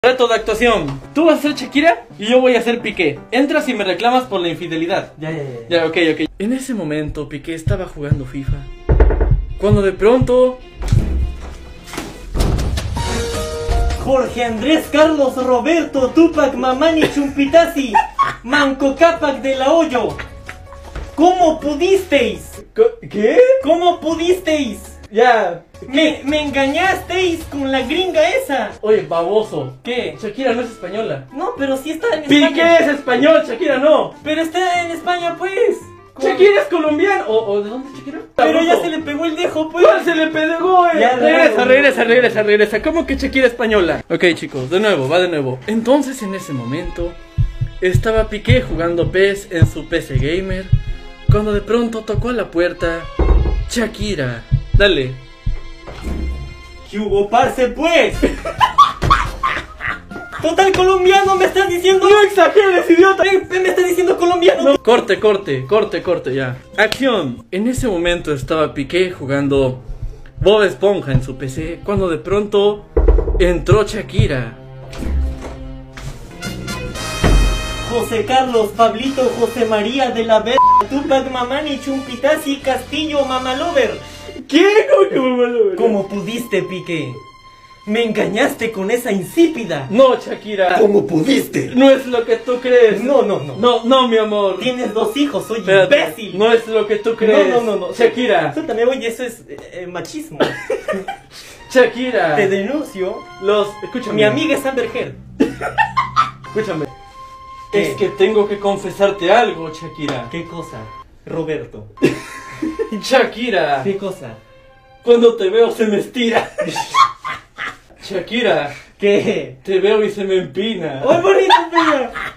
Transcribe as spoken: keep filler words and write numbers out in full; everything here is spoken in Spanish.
Reto de actuación. Tú vas a ser Shakira y yo voy a ser Piqué. Entras y me reclamas por la infidelidad. Ya, ya, ya. Ya, ok, ok. En ese momento Piqué estaba jugando FIFA, cuando de pronto... Jorge Andrés Carlos Roberto Tupac Mamani Chumpitasi Manco Cápac de la Hoyo. ¿Cómo pudisteis? ¿Qué? ¿Cómo pudisteis? Ya. Me, me engañasteis con la gringa esa. Oye, baboso. ¿Qué? Shakira no es española. No, pero sí está en España. Piqué es español, Shakira no. Pero está en España, pues. ¿Cómo? Shakira es colombiano. ¿O, o de dónde es Shakira? Pero ya se le pegó el dejo, pues. ¿Cuál se le pegó, eh? Ya, regresa, no, regresa, regresa, regresa. ¿Cómo que Shakira española? Ok, chicos, de nuevo, va de nuevo. Entonces, en ese momento, estaba Piqué jugando P E S en su P C Gamer, cuando de pronto tocó a la puerta Shakira. Dale. ¿Qué hubo, parce, pues? Total colombiano, me estás diciendo. ¡No exageres, idiota! Me, me estás diciendo colombiano. No. Corte, corte, corte, corte, ya. Acción. En ese momento estaba Piqué jugando Bob Esponja en su P C, cuando de pronto entró Shakira. José Carlos, Pablito, José María de la Ver, Tupac Mamani Chumpitasi Castillo Mamalover. ¿Qué? ¿Cómo que Mamalover? ¿Cómo pudiste, Piqué? Me engañaste con esa insípida. No, Shakira. ¿Cómo pudiste? No es lo que tú crees. No, no, no. No, no, mi amor. Tienes dos hijos, soy Espérate, imbécil. no es lo que tú crees. No, no, no, no. Shakira. Suéltame, oye, eso es eh, eh, machismo. Shakira. Te denuncio. Los, escúchame. Mi amiga es Amber Heard. Escúchame. ¿Qué? Es que tengo que confesarte algo, Shakira. ¿Qué cosa? Roberto. Shakira. ¿Qué cosa? Cuando te veo se me estira. Shakira. ¿Qué? Te veo y se me empina. ¡Ay, bonito, pega!